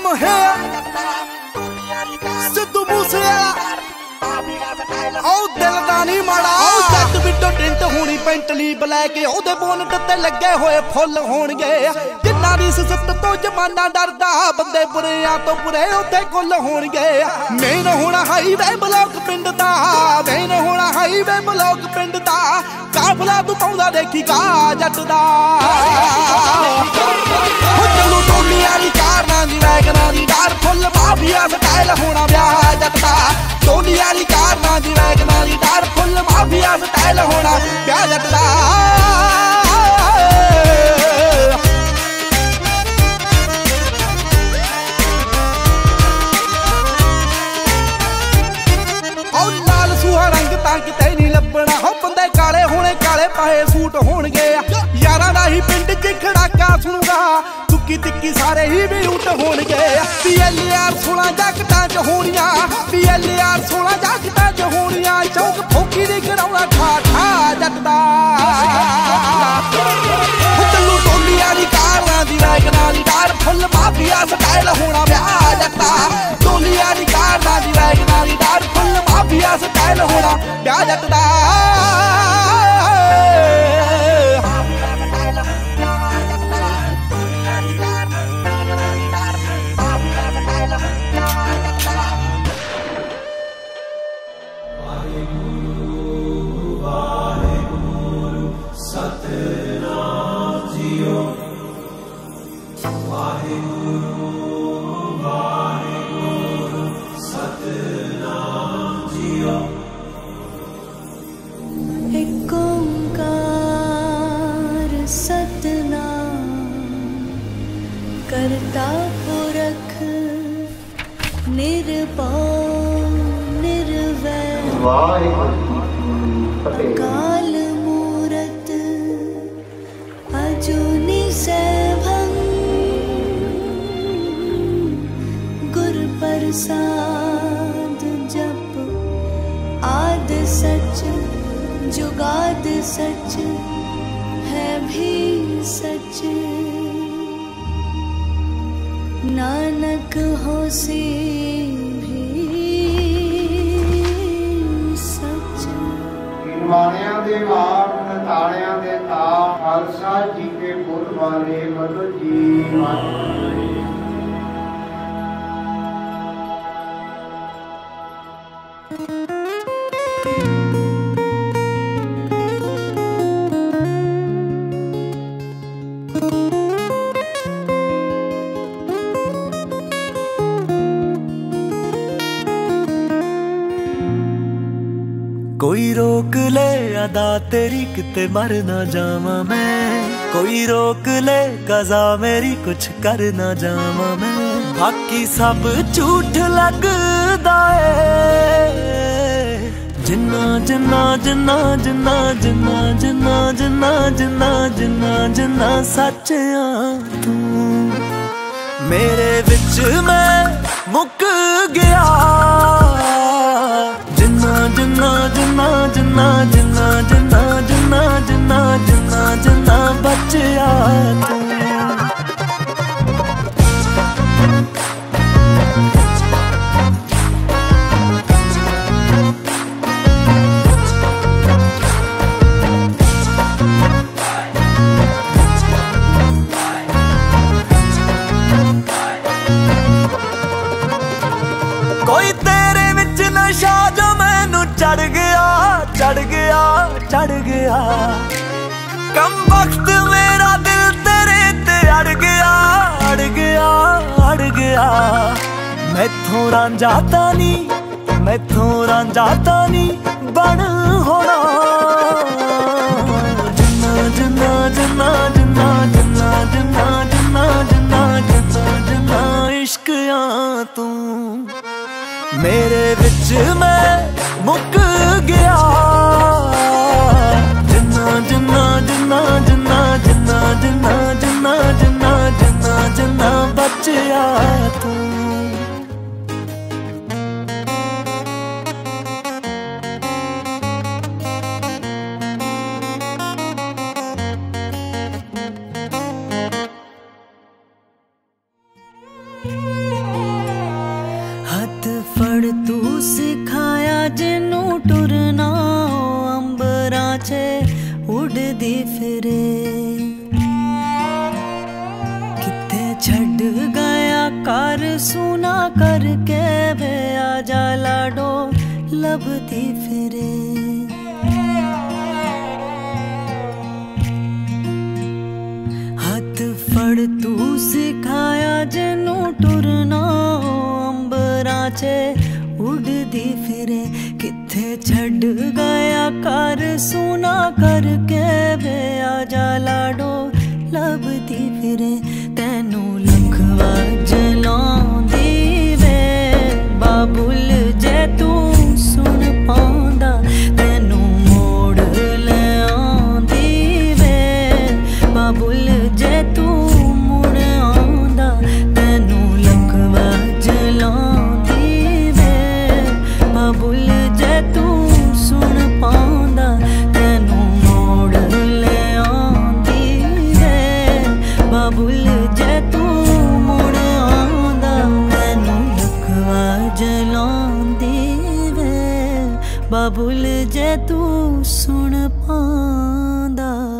I'm here, Sidhu Moosewala दिल दा नहीं माड़ा जट बिटो टिंट होनी पेंटली ब्लैक ओदे बोनट ते लगे होए फुल होणगे जिन्ना दी सिसत तो जमाना डरदा बंदे बुरेआं तो बुरे उत्थे कुल होणगे मेन होना हाईवे ब्लॉक पिंड दा मेन होना हाईवे ब्लॉक पिंड दा काफला तू पाउंदा देखी गा जट दा चलू टोलियां दी कारनां दी वैगनां दी डार फुल माफिया स्टाइल होना ब्याह जट दा टोलियां दी कारनां दी वैगनां दी डार फुल माफिया स्टाइल होना ब्याह जट दा किते नहीं लभना हो बंदे काले होने काले पाए सूट होणगे यारां दा ही पिंड च खड़ाका सुणूगा तुक्की तिक्की सारे ही भी लूट होणगे PLR 16 जगटां च होणियां PLR 16 जगटां च होणियां चौक फौकी दी कराउणा ठा ठा जट दा चलू टोलियां दी कारनां दी वैगनां दी डार फुल माफिया स्टाइल होना ब्याह जट दा टोलियां दी कारनां दी वैगनां दी डार फुल माफिया स्टाइल होना ब्याह जट दा करता पुरख निर्भय निर्वैर अकाल मूरत अजूनी सैभं गुर प्रसाद जप आद सच जुगाद सच है भी सच नानक होसी भी सच माणियां दे वार ताड़ियां दे ताल खालसा जी के पुर वाले मधु जी कोई रोक ले अदा तेरी किते मर ना जावा मैं कोई रोक ले कज़ा मेरी कुछ कर ना जावा मैं बाकी सब झूठ लगदा है जिन्ना जिन्ना जिन्ना जिन्ना जिन्ना जिन्ना जिन्ना जिन्ना जिन्ना जिन्ना सच आ तू मेरे विच मैं मुक गया जिन्ना जिन्ना जिन्ना जिन्ना जिन्ना जिन्ना जिन्ना जिन्ना जिन्ना जिन्ना बचिया तू कोई तेरे विच नशा जो मैनू चढ़ गया चढ़ गया चढ़ गया कम वक्त मेरा दिल तेरे ते अड़ गया अड़ गया अड़ गया मैथों रांझाता नहीं मैथों रांझाता नहीं बन होना जिन्ना जिन्ना जिन्ना जिन्ना जिन्ना जिन्ना जिन्ना जिन्ना जिन्ना जिन्ना इश्क आ तू मेरे विच मैं मुक गया जिन्ना जिन्ना जिन्ना जिन्ना जिन्ना जिन्ना जिन्ना जिन्ना जिन्ना जिन्ना बचिया तू तू सिखाया जिनू टुरना अंबरां च उड़दी फिरे किथे छड़ गया कर सुना करके वे आजा लाडो लभदी फिरे हथ फड़ तू सिखाया जिनू टुरना अंबरां च उड़दी फिरे किथे छड़ गया कर सुना करके वे आजा लाडो लभदी फिरे तैनू लखवा जलांदी वे बाबुल जे तू सुन पांदा तैनू मोड़ ले आंदी वे बाबुल जे तू मुड़ आंदा तैनू लखवा जलांदी वे बाबुल जे तू सुन पांदा तैनू मोड़ ले आंदी वे बाबुल जे तू मुड़ आंदा तैनू लखवा जलांदी वे बाबुल जे तू सुन पांदा।